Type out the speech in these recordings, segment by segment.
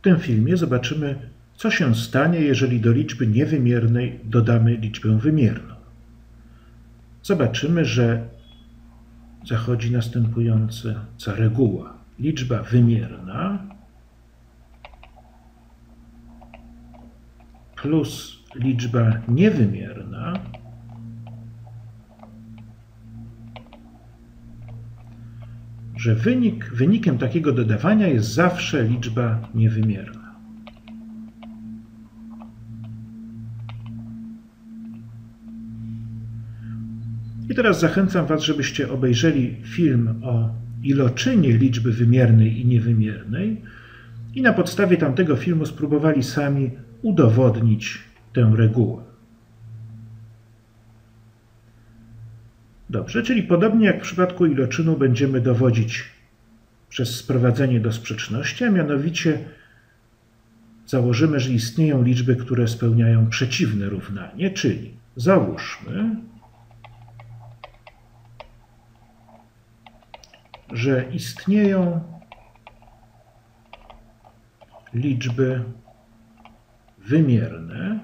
tym filmie zobaczymy, co się stanie, jeżeli do liczby niewymiernej dodamy liczbę wymierną. Zobaczymy, że zachodzi następująca reguła. Liczba wymierna plus liczba niewymierna że wynikiem takiego dodawania jest zawsze liczba niewymierna. I teraz zachęcam Was, żebyście obejrzeli film o iloczynie liczby wymiernej i niewymiernej i na podstawie tamtego filmu spróbowali sami udowodnić tę regułę. Dobrze, czyli podobnie jak w przypadku iloczynu będziemy dowodzić przez sprowadzenie do sprzeczności, a mianowicie założymy, że istnieją liczby, które spełniają przeciwne równanie, czyli załóżmy, że istnieją liczby wymierne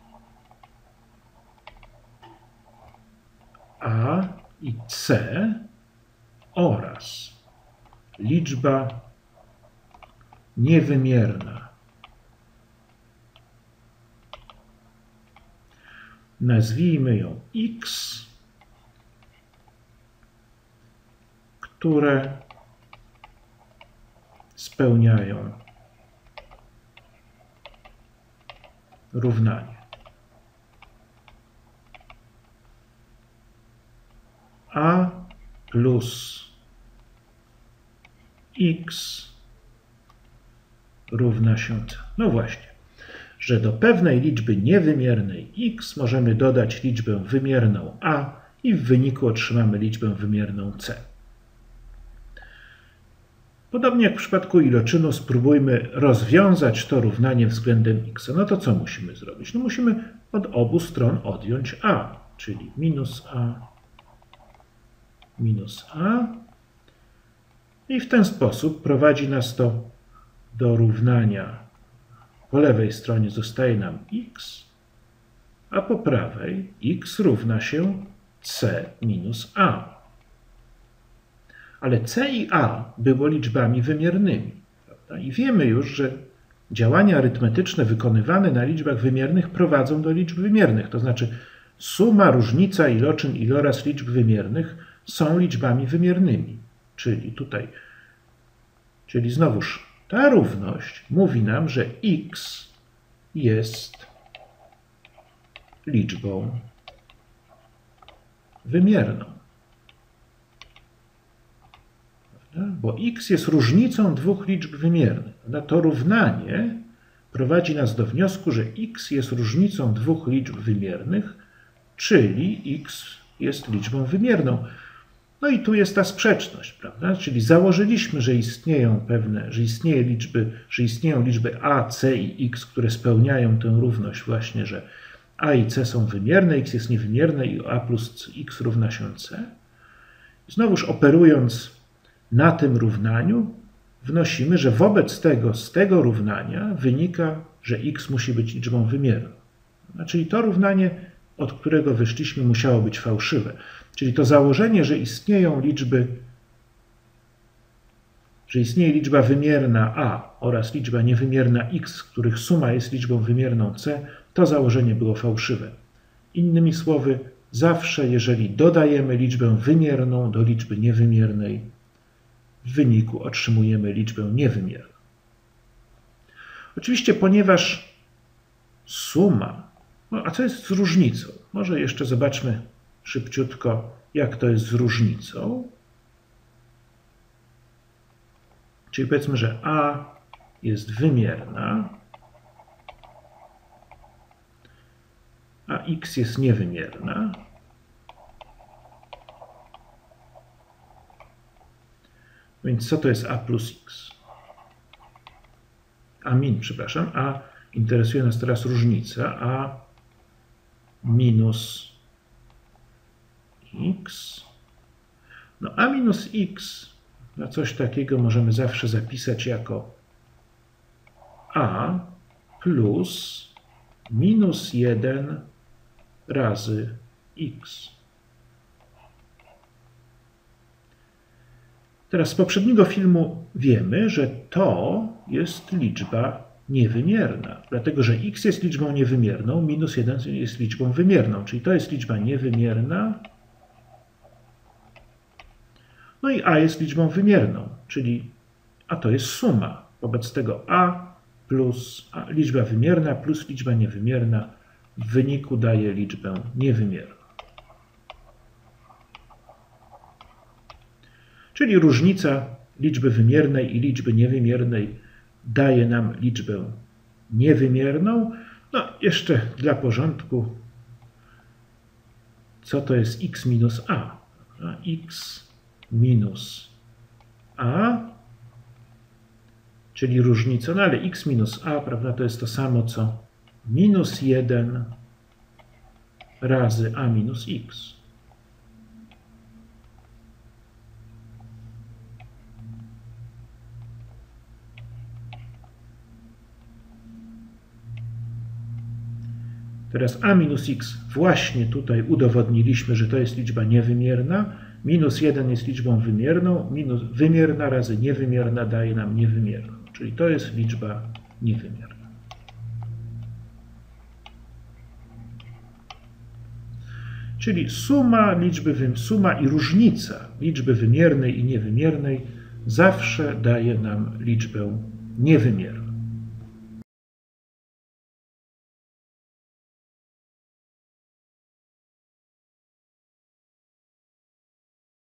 a i c oraz liczba niewymierna. Nazwijmy ją x, które spełniają równanie. A plus x równa się c. No właśnie, że do pewnej liczby niewymiernej x możemy dodać liczbę wymierną a i w wyniku otrzymamy liczbę wymierną c. Podobnie jak w przypadku iloczynu spróbujmy rozwiązać to równanie względem x. No to co musimy zrobić? No musimy od obu stron odjąć a, czyli minus a i w ten sposób prowadzi nas to do równania. Po lewej stronie zostaje nam x, a po prawej x równa się c minus a. Ale c i a było liczbami wymiernymi, prawda? I wiemy już, że działania arytmetyczne wykonywane na liczbach wymiernych prowadzą do liczb wymiernych. To znaczy suma, różnica, iloczyn, iloraz liczb wymiernych są liczbami wymiernymi. Czyli znowuż ta równość mówi nam, że x jest liczbą wymierną. Bo x jest różnicą dwóch liczb wymiernych. To równanie prowadzi nas do wniosku, że x jest różnicą dwóch liczb wymiernych, czyli x jest liczbą wymierną. No i tu jest ta sprzeczność, prawda? Czyli założyliśmy, że istnieją liczby a, c i x, które spełniają tę równość właśnie, że a i c są wymierne, x jest niewymierne i a plus x równa się c. Znowuż operując na tym równaniu wnosimy, że wobec z tego równania wynika, że x musi być liczbą wymierną. Czyli to równanie, od którego wyszliśmy, musiało być fałszywe. Czyli to założenie, że istnieje liczba wymierna a oraz liczba niewymierna x, których suma jest liczbą wymierną c, to założenie było fałszywe. Innymi słowy, zawsze jeżeli dodajemy liczbę wymierną do liczby niewymiernej, w wyniku otrzymujemy liczbę niewymierną. Oczywiście, ponieważ suma, a co jest z różnicą? Może jeszcze zobaczmy szybciutko, jak to jest z różnicą. Czyli powiedzmy, że a jest wymierna, a x jest niewymierna. Więc co to jest a plus x? A interesuje nas teraz różnica, a minus x. No a minus x, na coś takiego możemy zawsze zapisać jako a plus minus 1 razy x. Teraz z poprzedniego filmu wiemy, że to jest liczba niewymierna, dlatego że x jest liczbą niewymierną, minus 1 jest liczbą wymierną, czyli to jest liczba niewymierna, no i a jest liczbą wymierną, czyli a to jest suma. Wobec tego a plus liczba wymierna plus liczba niewymierna w wyniku daje liczbę niewymierną. Czyli różnica liczby wymiernej i liczby niewymiernej daje nam liczbę niewymierną. No jeszcze dla porządku, co to jest x minus a? X minus a, czyli różnica, no ale x minus a, prawda, to jest to samo co minus 1 razy a minus x. Teraz a minus x właśnie tutaj udowodniliśmy, że to jest liczba niewymierna. Minus 1 jest liczbą wymierną. Wymierna razy niewymierna daje nam niewymierną. Czyli to jest liczba niewymierna. Czyli suma i różnica liczby wymiernej i niewymiernej zawsze daje nam liczbę niewymierną.